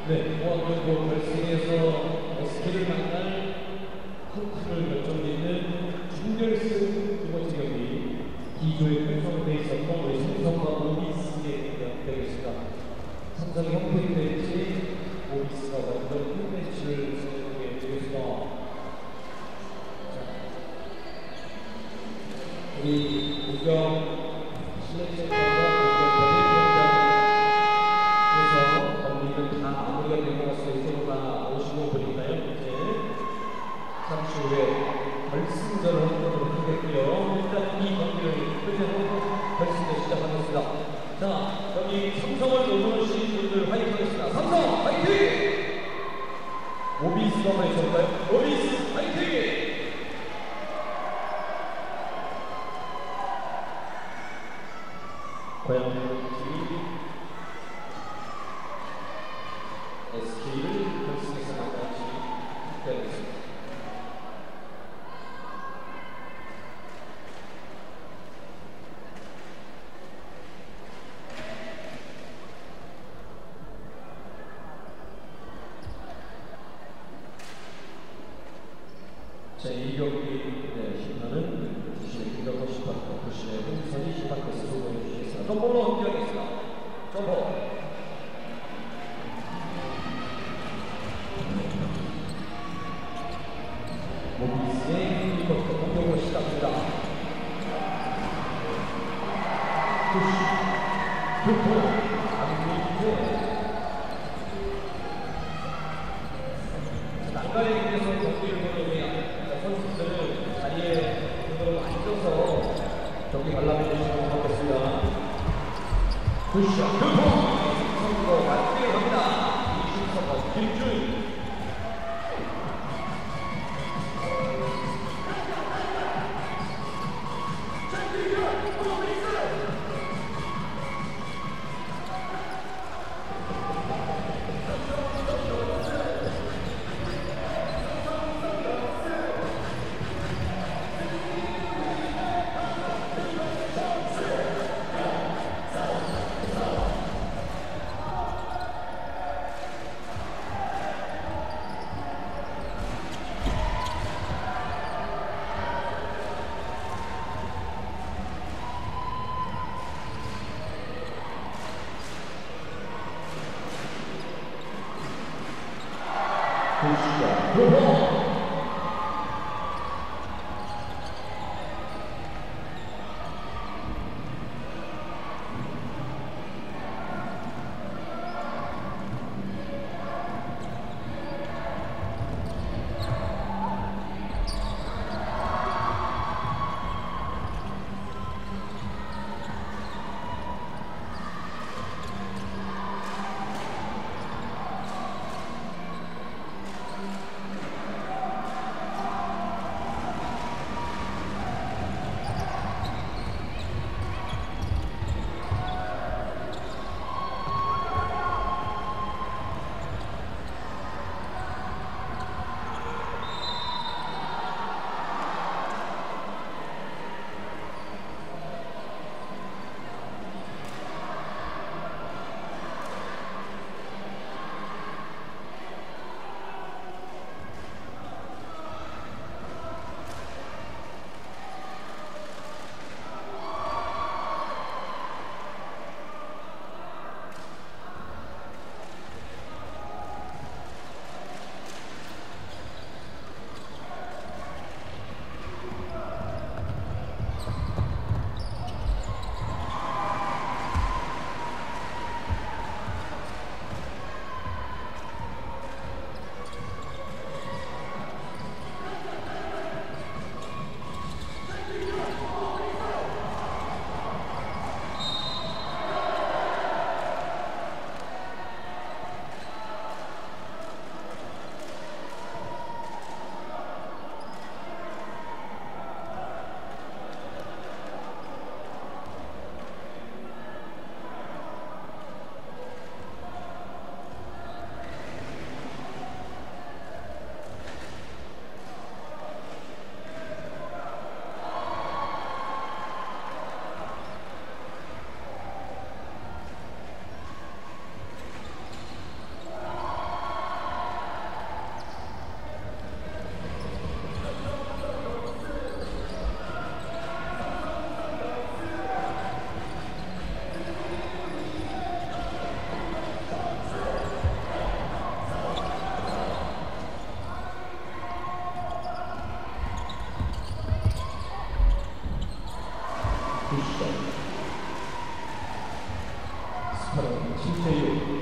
네, 포항연고 결승에서 SK를 만날 한팀을 결정짓는 준결승 두 번째 경기 D조에 편성돼 있었던 우리 삼성과 오비스의 대결입니다. 삼성이 홈페이지 될지 오비스가 먼저 홈매치를 진행하게 되겠습니다. 우리 우경 실내체육관과 마무리가 된 것 같습니다. 55분인가요? 이제 잠시 후에 결승전을 하도록 하겠고요. 일단 이 경기를 끝내고 결승전 시작하겠습니다. 자, 여기 삼성을 응원하시는 분들 화이팅 하겠습니다. 삼성 화이팅! 오비스가 한번 해볼까요? 오비스 화이팅! 고양이 SK를 결승에서 만날지 기대하겠습니다. 자, 이 경기에 힘나는 부신의 김덕호 심판과 부신의 홍선희 심판께서 소개해 주시겠습니다. 점포로 함께하겠습니다. 점포. 오비스의 이것부터 공격으로 시작합니다. 푸시, 득포, 안미태. 난간에 대해서 경기를 보는 선수들은 자리에 앉아서 경기 관람해 주시면 고맙겠습니다. 푸시, 득포, 선수로 맞대를 합니다. 20번 김준. 서른 신재유.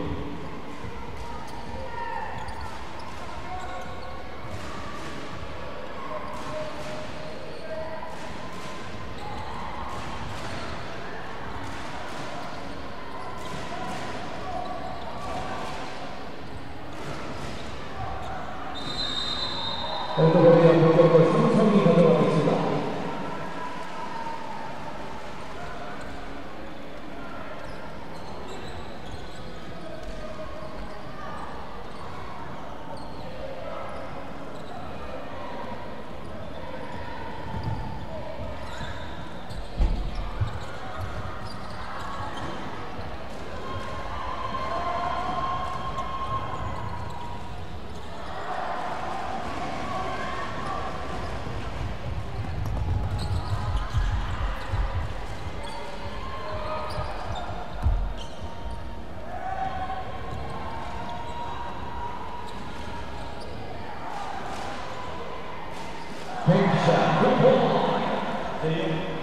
벨트거리의 공격을 삼성이 가져가겠습니다. 백샷 굿볼. 네.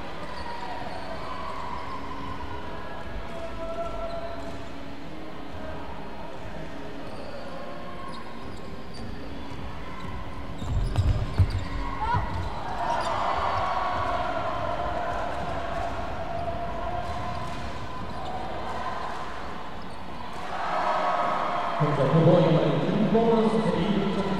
백샷 굿볼이 김범원 선수의 2점.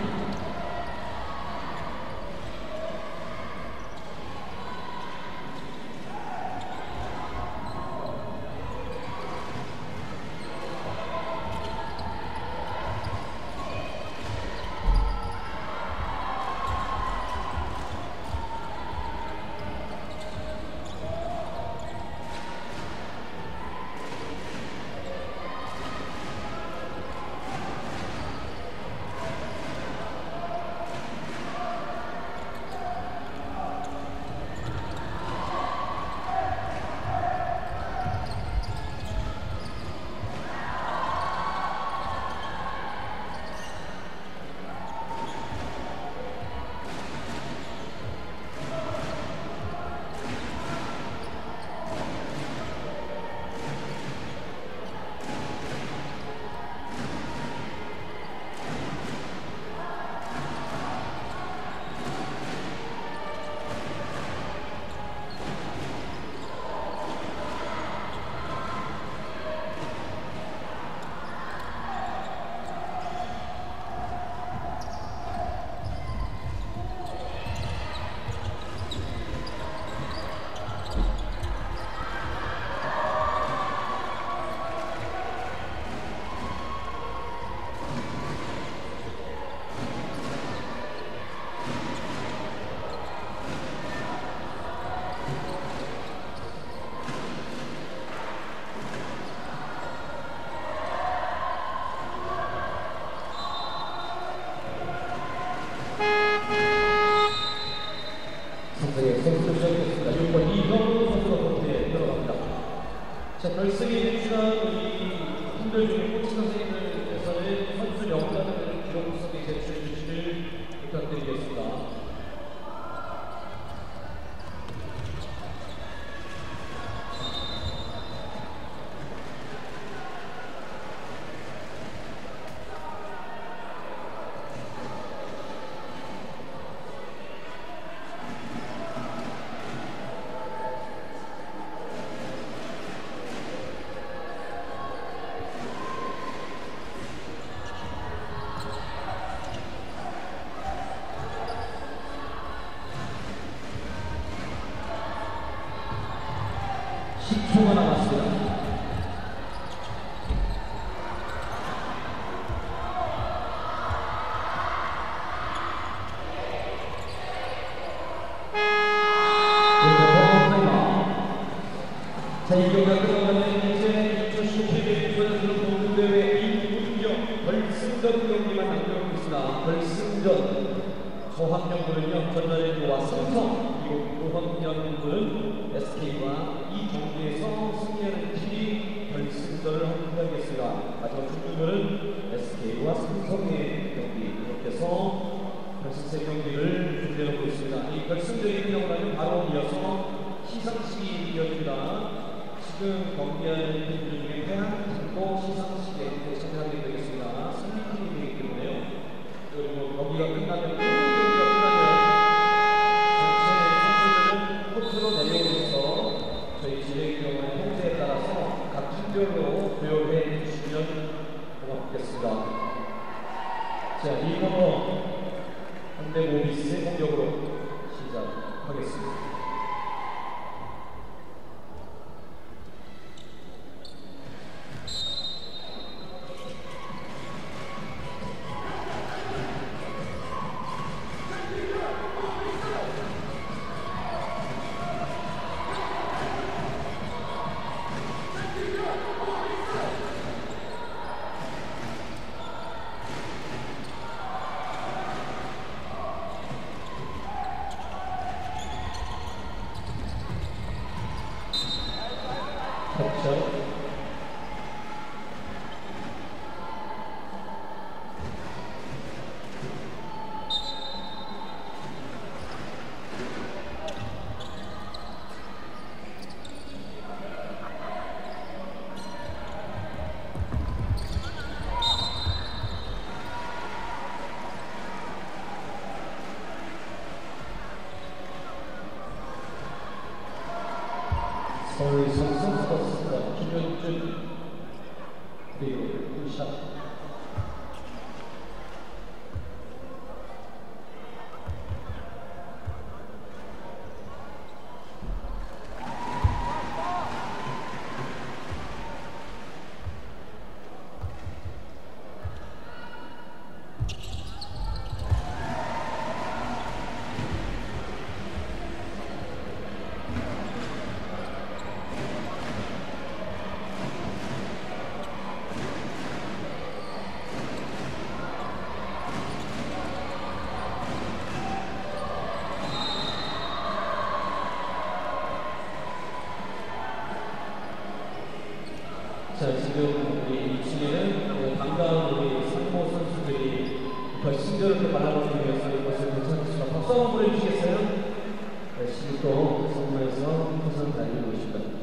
선수의 선수를 시작했습니다. 6번 이형우 선수가 본대에 들어갑니다. 자, 결승에 진출한 우리 분들 중에 코치 선생님들께서는 선수 명단을 기록 부석에 제출해 주시길 부탁드리겠습니다. 초가 남았습니다. 자, 이 경기가 끝나면 이제 2015 KBS 동부대회 이문경 결승전 경기만 남겨놓고 있으나 결승전 저학년부는요, 전자랜드와 삼성, 그리고 노학년부는 SK와 이 경기에서 승리하는 팀이 결승전을 함께하겠습니다. 마지막 중순전은 SK와 삼성의 경기, 이렇게 해서 결승전 경기를 준비해놓고 있습니다. 이 결승전이 끝나고 나면 바로 이어서 시상식이 이어집니다. 지금 경기하는 팀들 중에 상황대로 조율해 주시면 고맙겠습니다. 자, 이 코너 현대모비스의 공격으로 시작하겠습니다. 서울 성성스포츠가 김현준 그리고 샷. 자, 지금 우리 2층에는 반가운 우리 상모 선수들이 결승전을 바라보기 위해서 이것을 도착했습니다. 박수 한번 보내주시겠어요? 열심히 또 성모에서 우선 달리고 있습니다.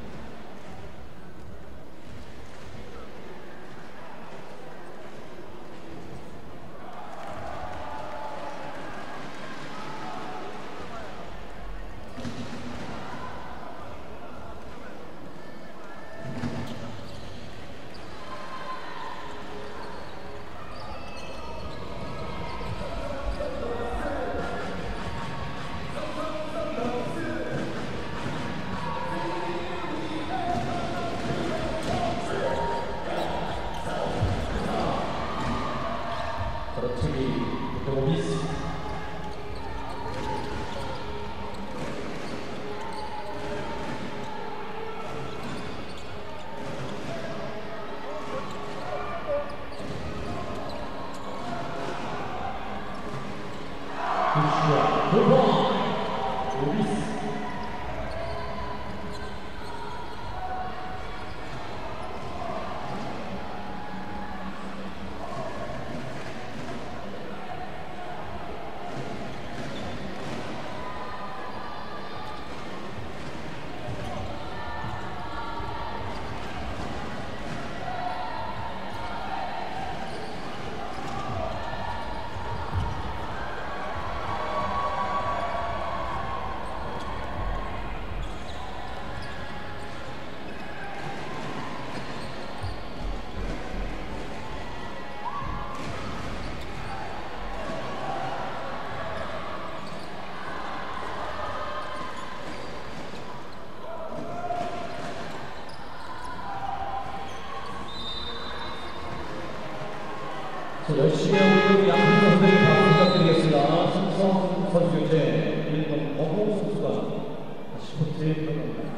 열심히 하고 있는 양팀 선수들에게 박수 부탁드리겠습니다. 삼성 선수 교체 1번 어봉 선수가 시프트에 들어갑니다.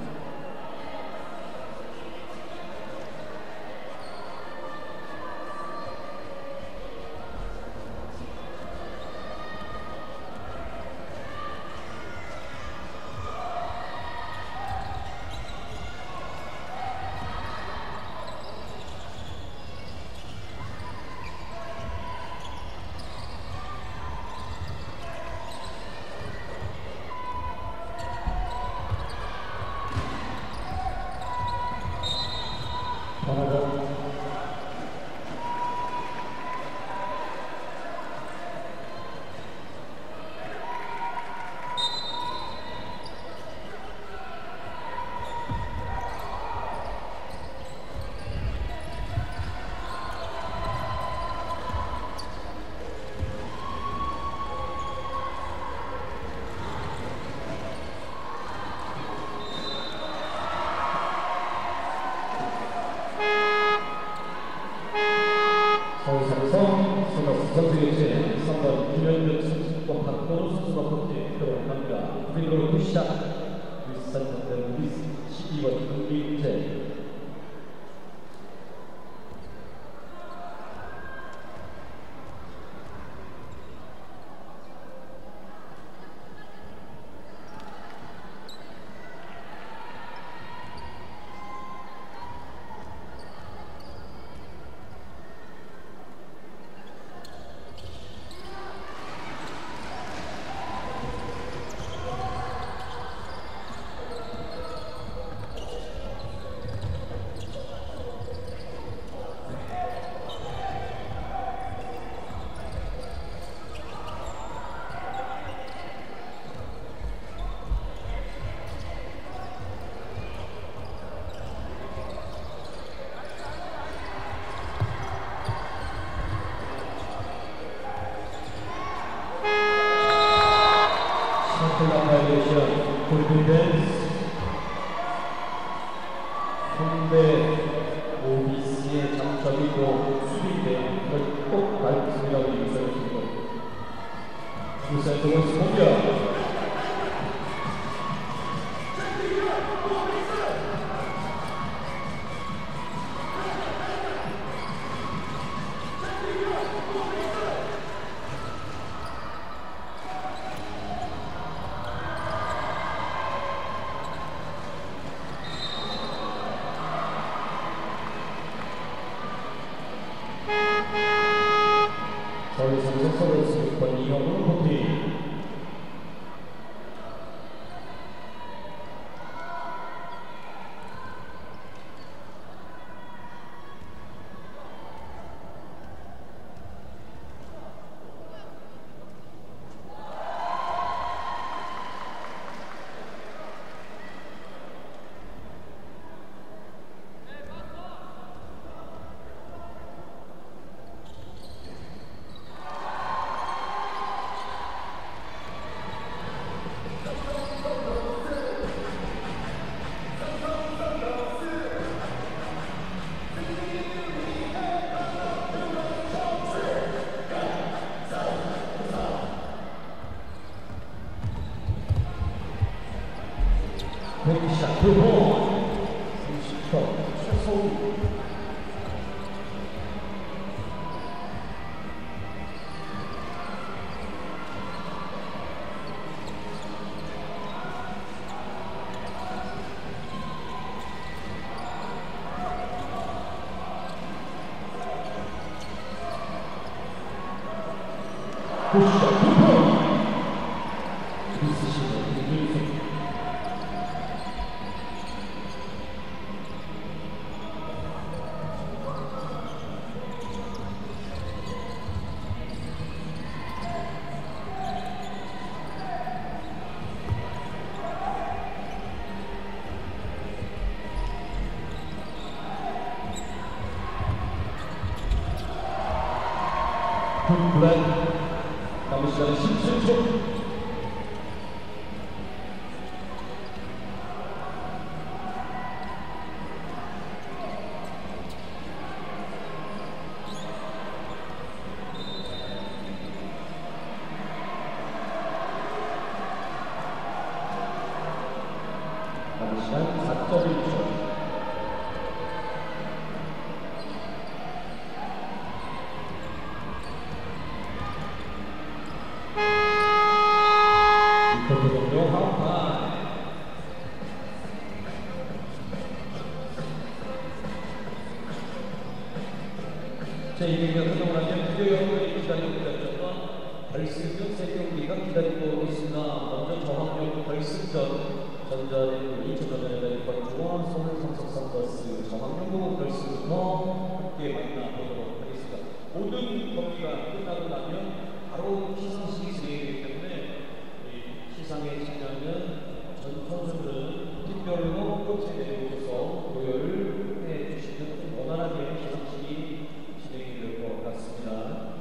프리드로 푸시작 윗산 상대 루이스 12번 금비은재. 바이올레이션 골든댄스 선배 오비스의 장점이고 수비인데 그걸 꼭 밟습니다고 얘기해주시고 주센터 원스 공격. 저희 삼성서울 스리권 이영훈 포티. 백샷 두번 30초 최소우. 백샷 두번 있으시는 분들 불안 남은 시간은 17초. 남은 시간 4.1초. 제2경기가 끝나고 나면 비디오 연구를 기다리고 있었던 결승전 세 경기가 기다리고 있으나 먼저 저항력 결승전 전자랜드 전자랜드 권중원 서울 삼성 썬더스 저항력 결승부터 함께 만나보도록 하겠습니다. 모든 경기가 끝나고 나면 바로 시상식이 진행되기 때문에 시상에 참여하는 전 선수들은 팀별로 끝에 내려오셔서 고려를 해주시면 원활하게 시상식이 진행이 될 것 같습니다.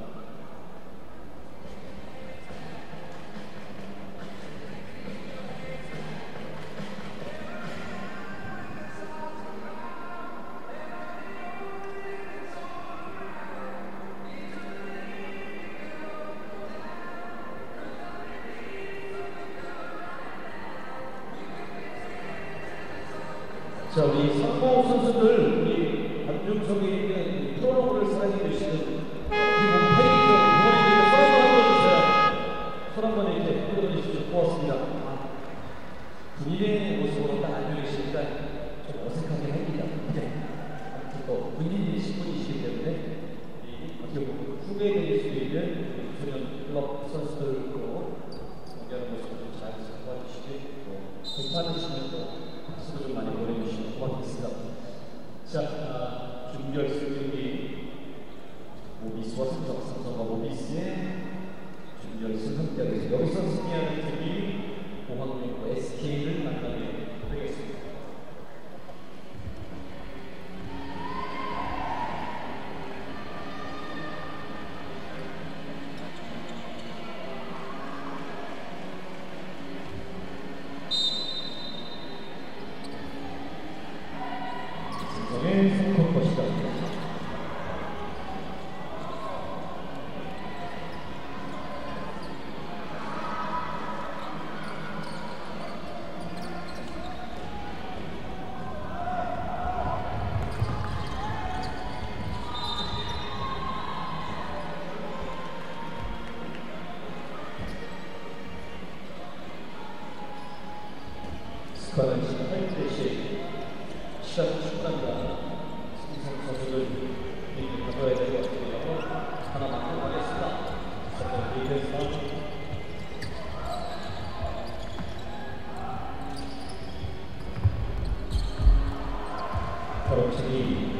자, 우리 상무 선수들, 우리 안중석에 있는 프로로그를 사랑해 주시는 기본 페이커 부모님께 손 한번 이렇게 끌어주시면 고맙습니다. 군인의 모습으로 딱 앉아 계시니까 좀 어색하게 합니다. 네. 아무튼 또 군인이 10분이시기 때문에 어떻게 보면 후배될 수 있는 소년 클럽 선수들로 경기하는 모습을 잘 도와주시고 괜찮으시면 또 박수를 좀 많이 보내주시면 고맙겠습니다. 자, 준결승 경기 모비스와 삼성과 모비스의 준결승 함께하겠습니다. 여기서 승리하는 팀이 공항용고 SK를 만나게 되겠습니다. 삼성의 성공 것이다. 스코어는 18대10 시작 축구합니다. 삼성 선수들 리드 가져야 될 것 같은데요. 하나 맞고 가겠습니다. 선수 리드에서 걸어치기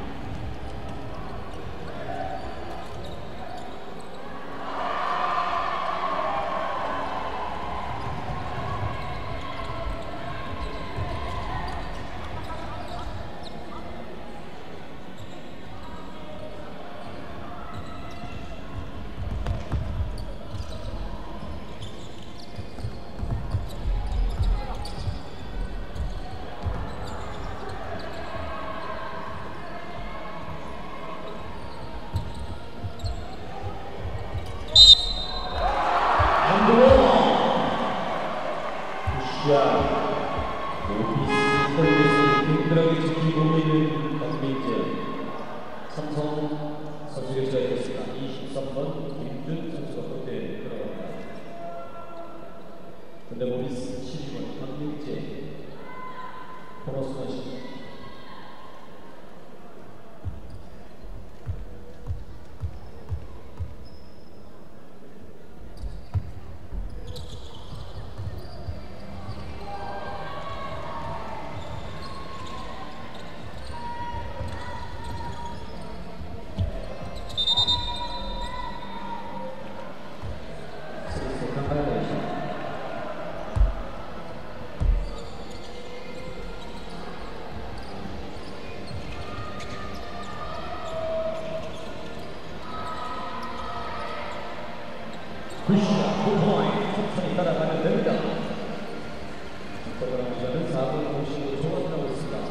모비스 폴리스를 든든하게 지키고 있는 박민재 삼성 선수가 시작했습니다. 23번 김준 선수가 그때 들어갑니다. 근데 모비스 12번 박민재 보너스 선수 굿샷, 굿포인트, 천천히 따라가면 됩니다. 속도가 남자는 4분 55초가 나오고 있습니다.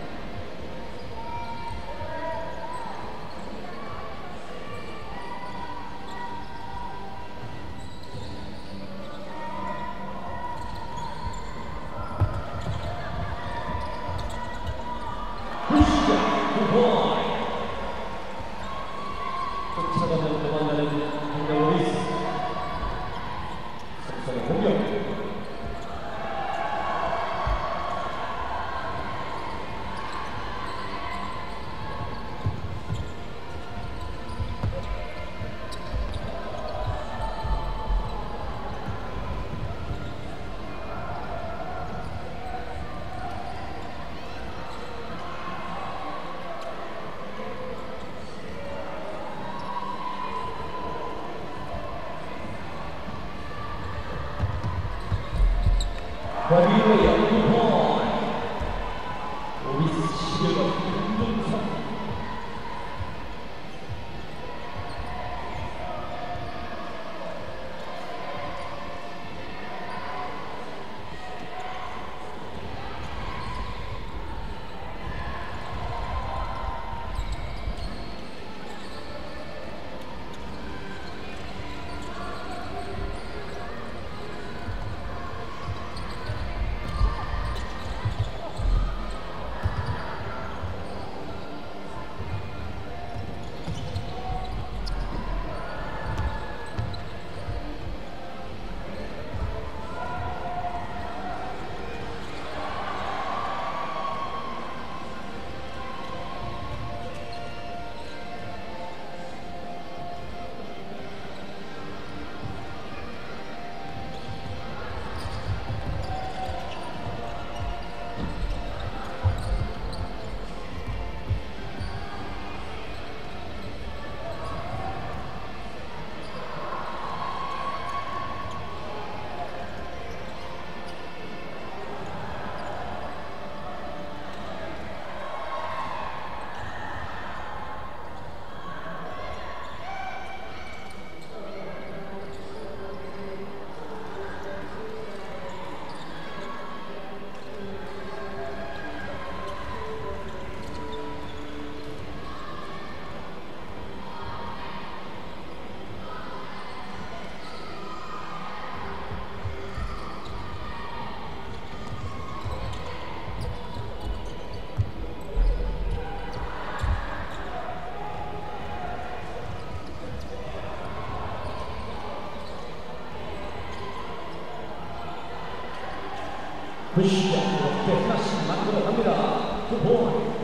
굿샷, 굿포인트. 쫓아가면 도망가는 모비스. 삼성의 공격. 과비의 양두번 모비스 11번 김종석 푸시 이렇게 하나씩 만들어 갑니다. 굿볼.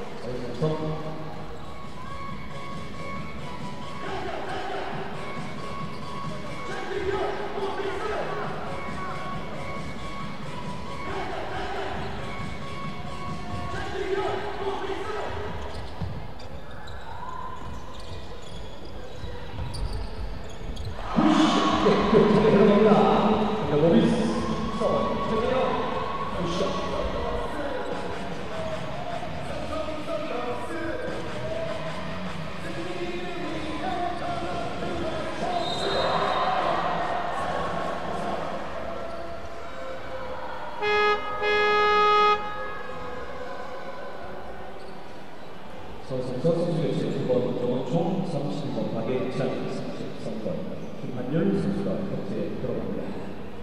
선수의 제9번 정원총 30번 박예찬 33번 김한열 선수가 경기에 들어갑니다.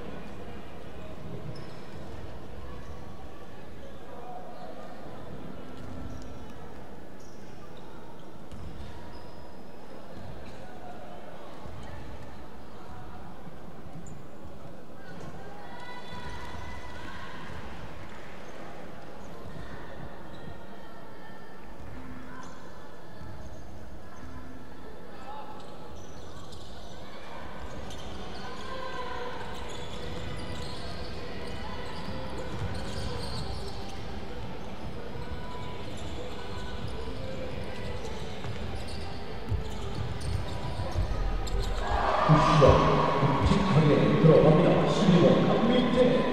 묵직하게 들어갑니다. 12번 강민재.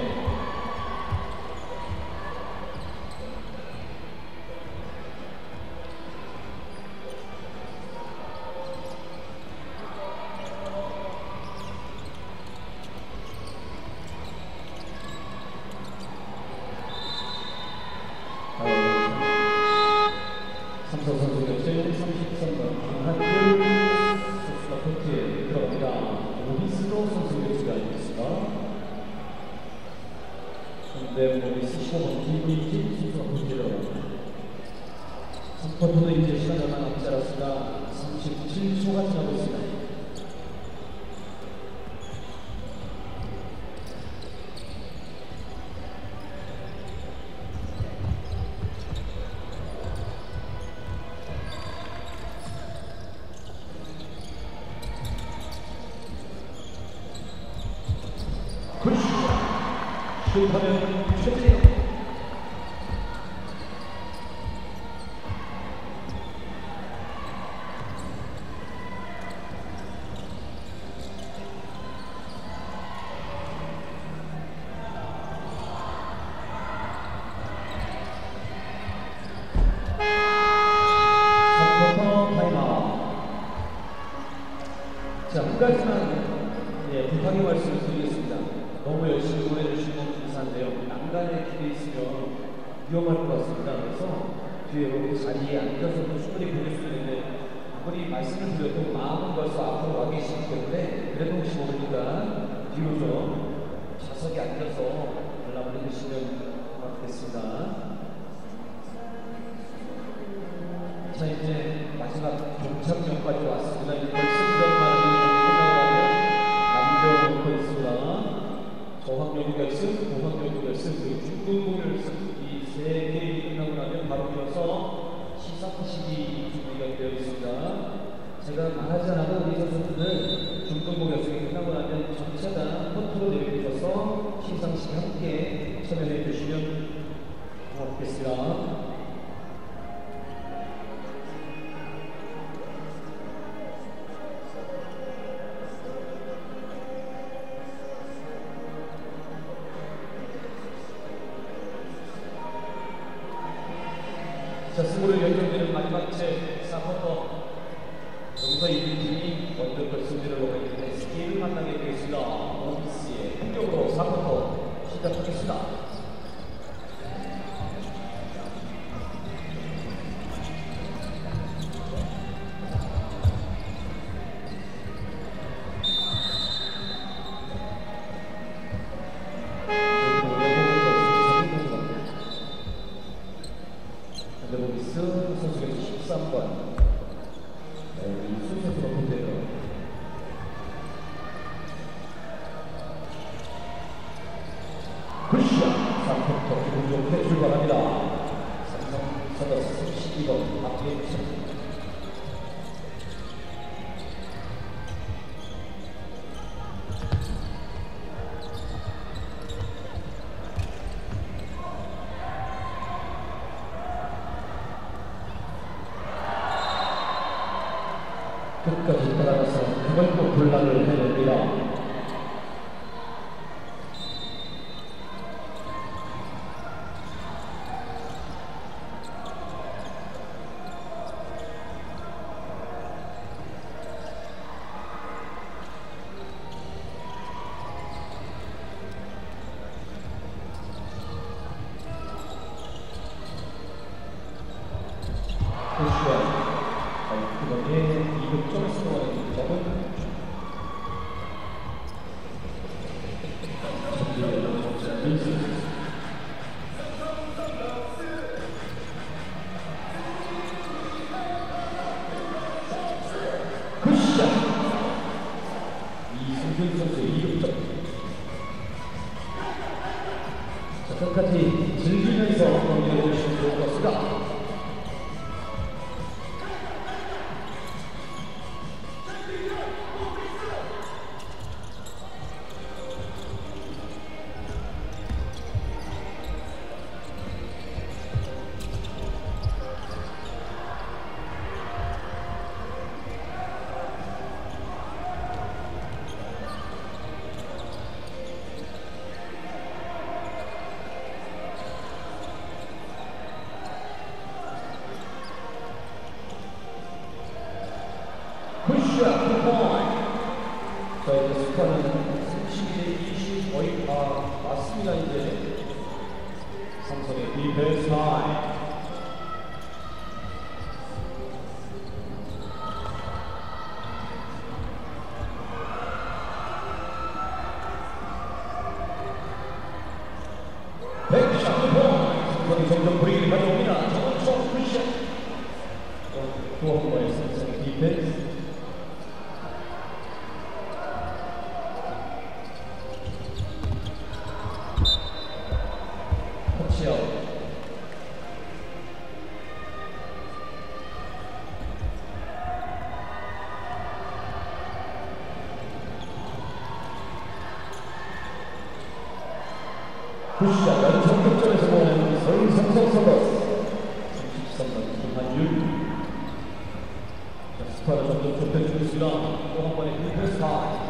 삼성 선수 격제 33번 김한길 선수가 코트에 들어갑니다. 오비스로 선수 교체가 있습니다. 현대 오비스 15번 김민진 선수가 코트에 들어갑니다. 3쿼터도 이제 시간이 얼마 남지 않았습니다. 37초가 지나고 있습니다. 슛하면 슛이에요. 자, 한 가지만 부탁의 말씀을 드리겠습니다. 너무 열심히 보내주신 건 감사한데요. 난간에 길에 있으면 위험할 것 같습니다. 그래서 뒤에 이렇게 자리에 앉아서도 충분히 보낼 수 있는데 아무리 말씀을 드려도 마음은 벌써 앞으로 와 계시기 때문에 그래도 혹시 모르니까 뒤로 좀 좌석에 앉아서 관람을 해주시면 고맙겠습니다. 자, 이제 마지막 동참역까지 왔습니다. 이제 결승전만이 남정 결승과 저학여고 결승, 고학여고 결승, 그리고 중등부 결승 이 세 게임이 끝나고 나면 바로 이어서 시상식이 준비가 되어 있습니다. 제가 말하지 않아도 우리 선수들은 중등부 결승이 끝나고 나면 전체 다 코트로 내려오셔서 시상식에 함께 참여해 주시면 고맙겠습니다. 자, 승부를 결정되는 마지막 제 4쿼터 여기서 이긴 팀이 먼저 결승전을 오게 되는 SK를 만나게 되겠습니다. 오비스의 공격으로 4쿼터 시작하겠습니다. 오비스 선수가 13번 이수선수가 본대요. 굿샷! 끝까지 따라가서 그걸 또 분란을 해냅니다. 이승균 선수의 2득점. 자, 끝까지 즐기면서 경기를 보시면 좋을 것 같습니다. 굿샷, 굿포인트. 자, 이제 스코어는 31대 20 거의 다 맞습니다. 이제 삼성의 디펜스 타임. 백샷, 굿포인트. 삼성이 점점 분위기를 가져옵니다. 정원총 굿샷. 또 한 번의 삼성의 디펜스. 굿샷 연속 득점에서 보는 서울삼성 선수 33번 김한율. 스코어를 점점 좁혀주고 있습니다. 또 한 번의 디펜스 타임.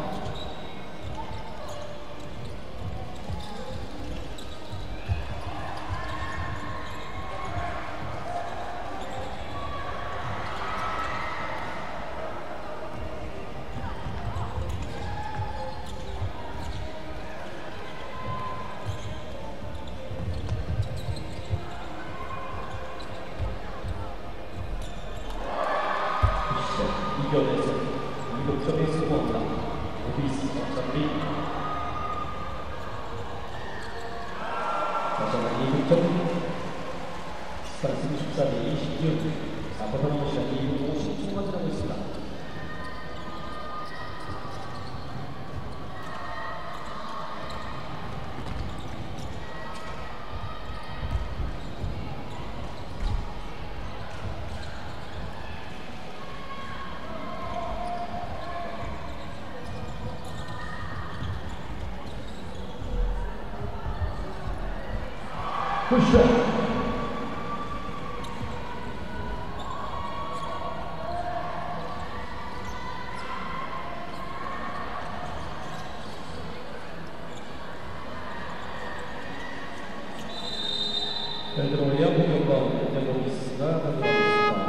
이겨내서 2득점에 성공합니다. 오비스 정리. 다시 한번 2득점. 스타트 14대 26. 4쿼터 남은 시간 2분 50초만 지나고 있습니다. 굿샷. 벨드로이아 공격권 델로미스가 가져가고 있습니다.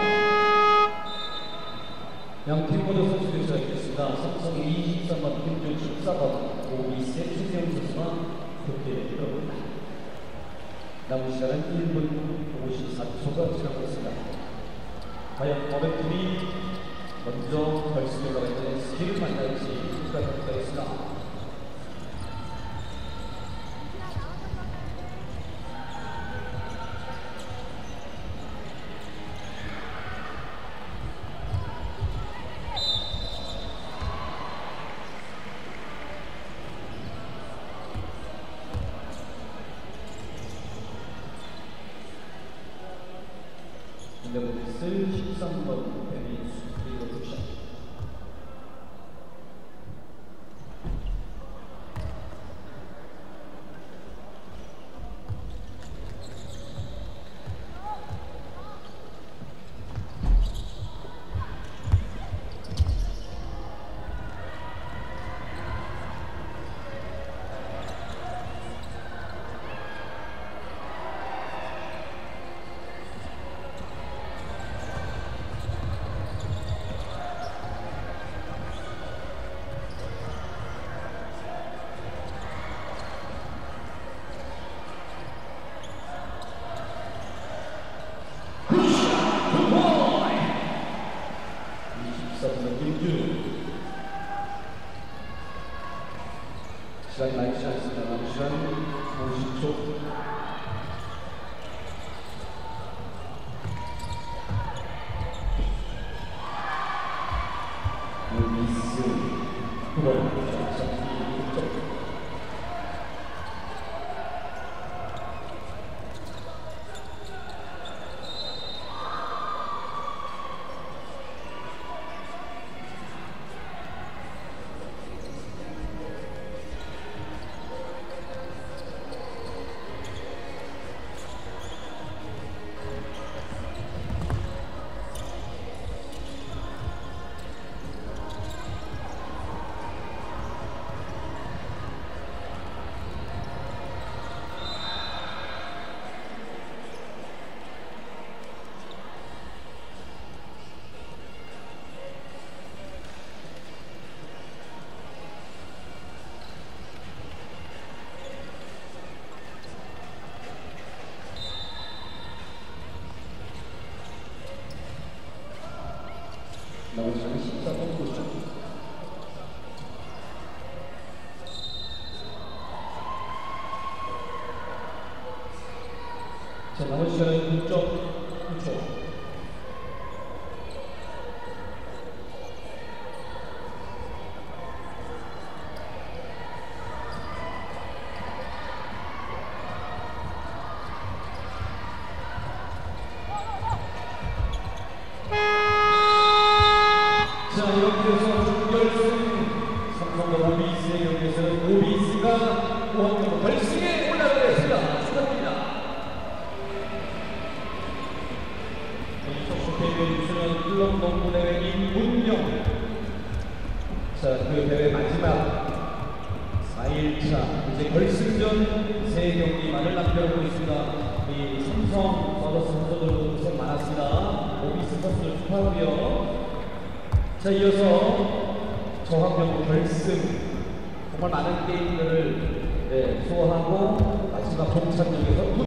양팀 모두 선수들이 시작했습니다. 삼성이 23번, 김준 14번, 오비스의 최재훈 선수가 경기에 들어옵니다. 남은 시간은 1분 54초가 지나고 있습니다. 과연 어느 팀이 먼저 결승에 가는 스킬을 만날지 기다리겠습니다. 인더보리스 13번 배민수 그리고 굿샷. 시간이 많지 않습니다. 남은 시간 50초. 미스 9번 남은 시간 14분. 자, 남은 시간은 9.9초. 자, 이렇게 해서 준결승 삼성과 오비스의 경기에서는 오비스가 5학년 결승에 올라가게 됐습니다. 축하드립니다. 이쪽 대회 유수는 클럽 농구대회 임문영. 자, 그 대회 마지막 4일차 이제 결승전 3경기만을 남겨놓고 있습니다. 이 삼성 서버스 선수들도 고생 많았습니다. 오비스 선수들 축하하고요. 자, 이어서 저학년부 결승 정말 많은 게임들을 소화하고 마지막 동창역에서